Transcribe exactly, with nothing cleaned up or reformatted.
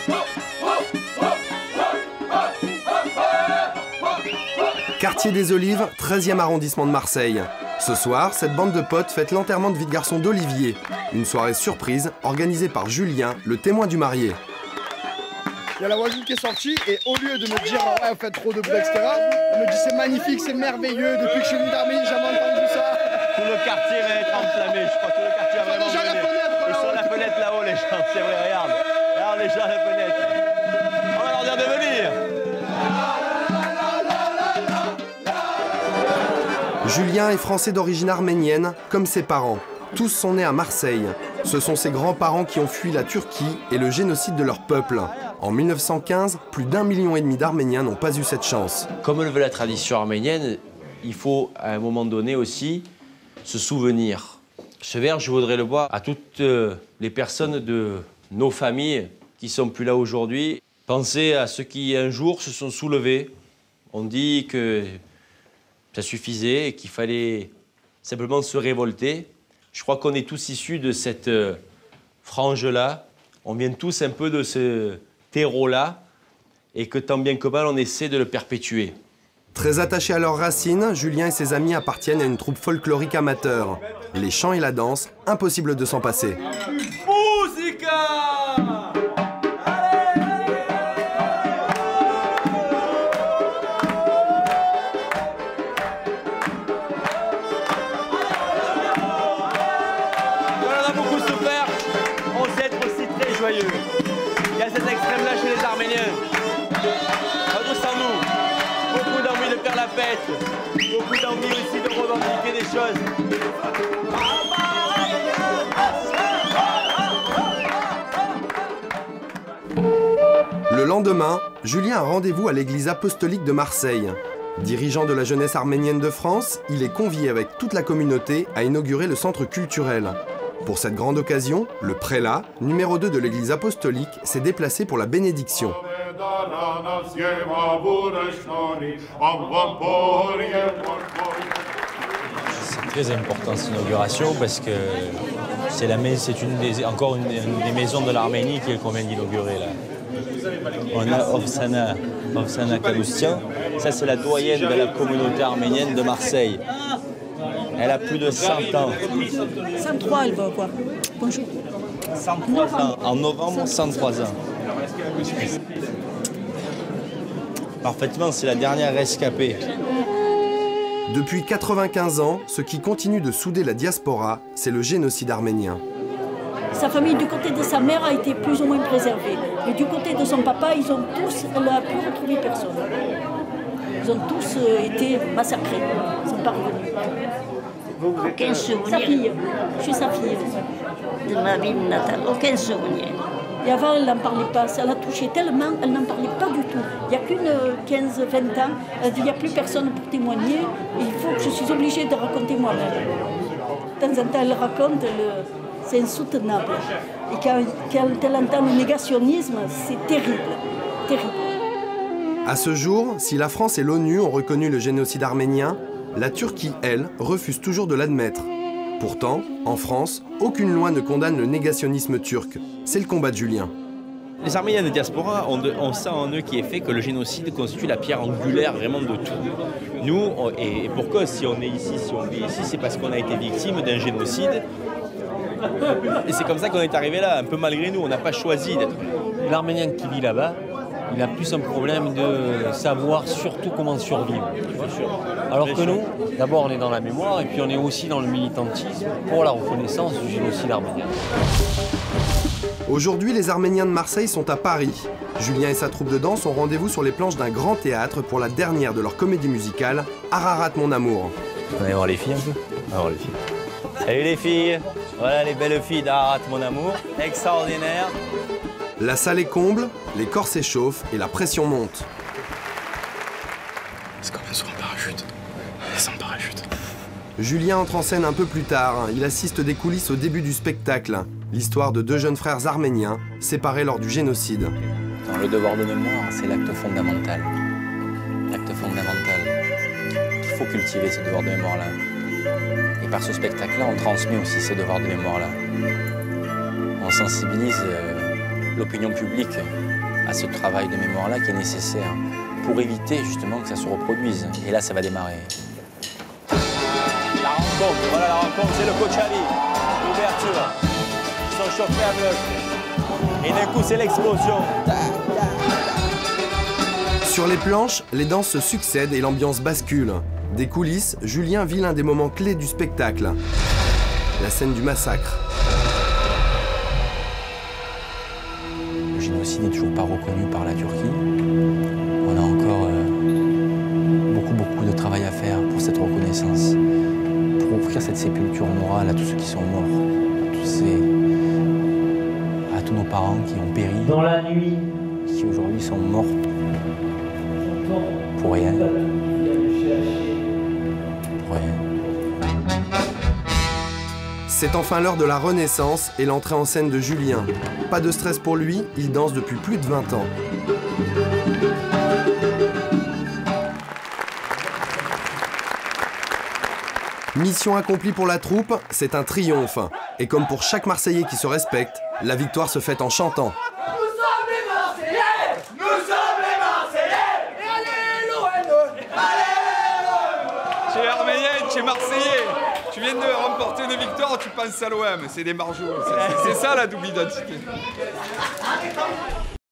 Quartier des Olives, treizième arrondissement de Marseille. Ce soir, cette bande de potes fête l'enterrement de vie de garçon d'Olivier. Une soirée surprise organisée par Julien, le témoin du marié. Il y a la voisine qui est sortie et au lieu de me dire « ouais, on fait trop de bruit, et cetera » elle me dit « c'est magnifique, c'est merveilleux, depuis que je suis venu d'Arménie, j'ai jamais entendu ça ». Tout le quartier va être enflammé, je crois que tout le quartier va vraiment déjà la brûler. fenêtre, Ils sont à la fenêtre là-haut, les gens, c'est vrai, regarde. Regarde les gens à la fenêtre. On va leur dire de venir. Julien est français d'origine arménienne, comme ses parents. Tous sont nés à Marseille. Ce sont ses grands-parents qui ont fui la Turquie et le génocide de leur peuple. En mille neuf cent quinze, plus d'un million et demi d'Arméniens n'ont pas eu cette chance. Comme le veut la tradition arménienne, il faut à un moment donné aussi se souvenir. Ce vers, je voudrais le boire à toutes les personnes de nos familles qui sont plus là aujourd'hui. Pensez à ceux qui un jour se sont soulevés. On dit que ça suffisait et qu'il fallait simplement se révolter. Je crois qu'on est tous issus de cette frange-là. On vient tous un peu de ce terreau-là et que tant bien que mal, on essaie de le perpétuer. Très attachés à leurs racines, Julien et ses amis appartiennent à une troupe folklorique amateur. Les chants et la danse, impossible de s'en passer. Musica! Joyeux. Il y a cet extrême-là chez les Arméniens. Pas tous en nous. Beaucoup d'envie de faire la fête. Beaucoup d'envie aussi de revendiquer des choses. Le lendemain, Julien a rendez-vous à l'église apostolique de Marseille. Dirigeant de la jeunesse arménienne de France, il est convié avec toute la communauté à inaugurer le centre culturel. Pour cette grande occasion, le prélat, numéro deux de l'église apostolique, s'est déplacé pour la bénédiction. C'est très important cette inauguration parce que c'est une des, encore une, une des maisons de l'Arménie qu'on vient d'inaugurer là. On a Ovsana, Ovsana Kaloustian, ça c'est la doyenne de la communauté arménienne de Marseille. Elle a plus de cent ans. cent trois, elle va quoi. Bonjour. cent trois ans. En novembre, cent trois ans. Parfaitement, c'est la dernière rescapée. Depuis quatre-vingt-quinze ans, ce qui continue de souder la diaspora, c'est le génocide arménien. Sa famille, du côté de sa mère, a été plus ou moins préservée. Mais du côté de son papa, ils ont tous, elle n'a pu retrouver personne. Ils ont tous été massacrés. Ils ne sont pas revenus. Aucun souvenir. Sa fille. Je suis sa fille. De ma ville natale. Aucun souvenir. Et avant, elle n'en parlait pas. Ça l'a touchée tellement, elle n'en parlait pas du tout. Il n'y a qu'une quinze vingt ans. Elle dit, il n'y a plus personne pour témoigner. Et il faut que je suis obligée de raconter moi-même. De temps en temps, elle raconte, c'est insoutenable. Et quand, quand elle entend le négationnisme, c'est terrible. Terrible. À ce jour, si la France et l'ONU ont reconnu le génocide arménien, la Turquie, elle, refuse toujours de l'admettre. Pourtant, en France, aucune loi ne condamne le négationnisme turc. C'est le combat de Julien. Les Arméniens de diaspora ont, de, on sent en eux qui est fait que le génocide constitue la pierre angulaire vraiment de tout. Nous, on, et pourquoi si on est ici, si on vit ici, c'est parce qu'on a été victime d'un génocide. Et c'est comme ça qu'on est arrivé là, un peu malgré nous, on n'a pas choisi d'être. L'Arménien qui vit là-bas, il a plus un problème de savoir surtout comment survivre. Alors que nous, d'abord on est dans la mémoire et puis on est aussi dans le militantisme pour la reconnaissance du génocide arménien. Aujourd'hui, les Arméniens de Marseille sont à Paris. Julien et sa troupe de danse ont rendez-vous sur les planches d'un grand théâtre pour la dernière de leur comédie musicale, Ararat mon amour. On va voir les filles un peu. On va voir les filles. Salut les filles. Voilà les belles filles d'Ararat mon amour. Extraordinaire. La salle est comble, les corps s'échauffent et la pression monte. Est-ce qu'on vient sur un parachute? Sans parachute. Julien entre en scène un peu plus tard. Il assiste des coulisses au début du spectacle. L'histoire de deux jeunes frères arméniens séparés lors du génocide. Dans le devoir de mémoire, c'est l'acte fondamental. L'acte fondamental. Il faut cultiver ce devoir de mémoire-là. Et par ce spectacle-là, on transmet aussi ces devoirs de mémoire-là. On sensibilise... Euh, l'opinion publique à ce travail de mémoire-là qui est nécessaire pour éviter justement que ça se reproduise. Et là, ça va démarrer. La rencontre, voilà la rencontre, c'est le coach Ali. L'ouverture. Ils sont chauffés à bloc. Et d'un coup, c'est l'explosion. Sur les planches, les danses se succèdent et l'ambiance bascule. Des coulisses, Julien vit l'un des moments clés du spectacle. La scène du massacre. Le génocide n'est toujours pas reconnu par la Turquie. On a encore euh, beaucoup, beaucoup de travail à faire pour cette reconnaissance, pour offrir cette sépulture morale à tous ceux qui sont morts, à tous, ces, à tous nos parents qui ont péri, dans la nuit, qui aujourd'hui sont morts pour rien. Pour rien. C'est enfin l'heure de la renaissance et l'entrée en scène de Julien. Pas de stress pour lui, il danse depuis plus de vingt ans. Mission accomplie pour la troupe, c'est un triomphe. Et comme pour chaque Marseillais qui se respecte, la victoire se fête en chantant. Nous sommes les Marseillais! Nous sommes les Marseillais! Et allez l'O M! Allez l'O M! Tu es arménien, tu es Marseillais. Tu viens de remporter une victoire, tu penses à l'O M. C'est des margeaux. C'est ça la double identité.